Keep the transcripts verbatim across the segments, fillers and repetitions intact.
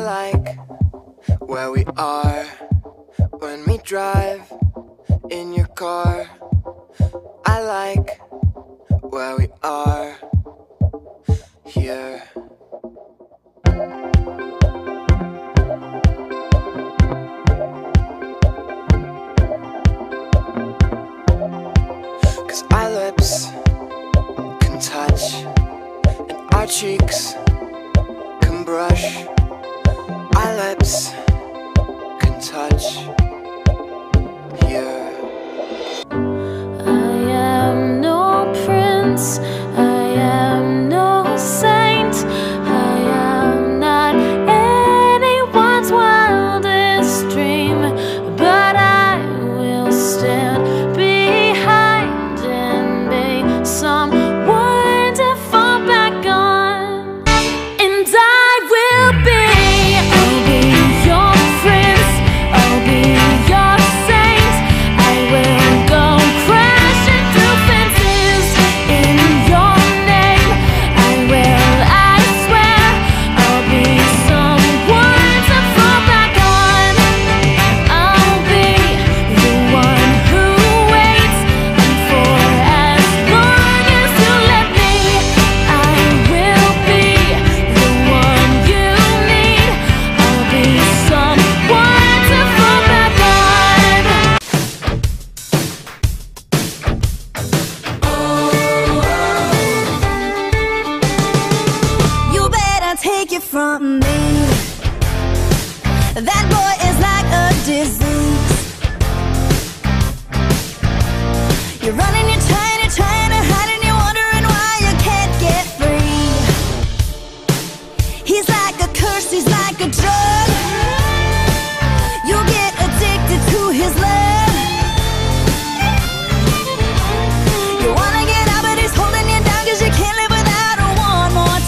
like where we are when we drive in your car. I like where we are here. Cause our lips can touch and our cheeks can brush. Our lips can touch here. I am no prince, I am no saint, I am not anyone's wildest dream, but I will stand behind and be someone to fall back on. And I will be, I'll be your prince, I'll be your saint, I will go crashing through fences in your name. I will, I swear, I'll be someone to fall back on. I'll be the one who waits, and for as long as you let me, I will be the one you need. I'll be someone to fall back on. You better take it from me. That boy is like a disease. You're running, you're trying, you're trying to hide, and you're wondering why you can't get free. He's like a curse, he's like a drug. You get addicted to his love. You wanna get out, but he's holding you down, cause you can't live without a one more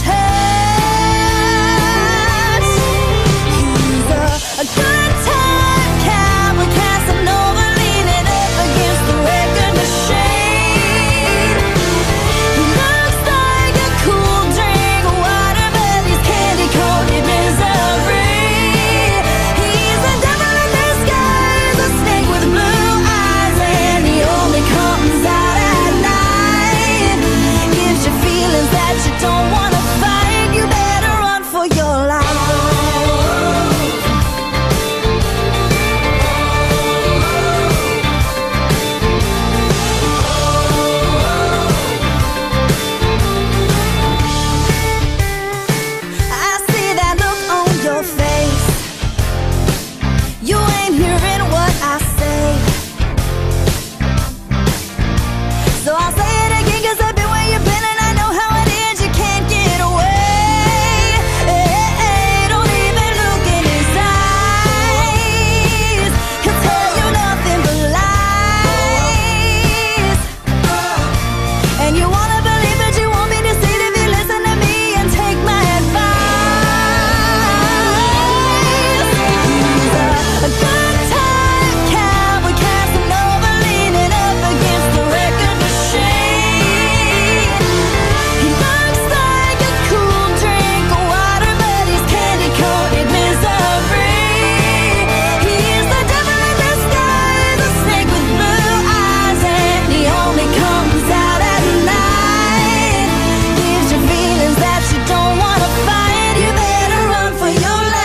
touch. He's a, a good time cowboy, Casanova, leaning up against the record machine. He looks like a cool drink of water, but he's candy-coated misery. He's a devil in disguise, a snake with blue eyes, and he only comes out at night. Gives you feelings that you don't wanna fight. You better run for your life. I see that look on your face. You ain't hearing what I say. So I'll say it again, cause I've been where you've been, and I know how it is. You can't get away. Don't even look in his eyes. He'll tell you nothing but lies. And you wanna believe, but you won't be deceived if you listen to me and take my advice. He's a, a good time cowboy, Casanova, leaning up against the record machine. He looks like a cool drink of water, but he's candy-coated misery. He's the devil in disguise, a snake with blue eyes, and he only comes out at night. Gives you feelings that you don't wanna fight. You better run for your life.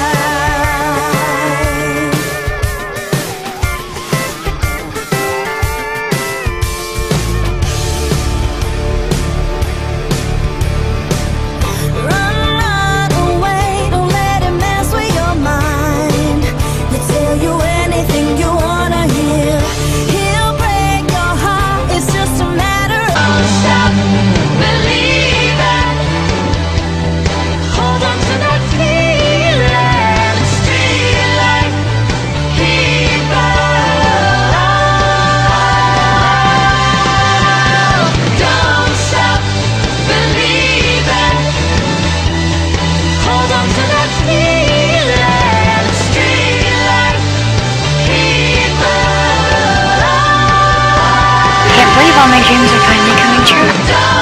Run, run away, don't let him mess with your mind. He'll tell you anything you wanna hear. He'll break your heart, it's just a matter of Don't stop believing. Hold on to that feeling. Street light, keep on. Don't stop believing. Hold on to that feeling. Street light, keep on. Can't believe all my dreams are finally coming true. Don't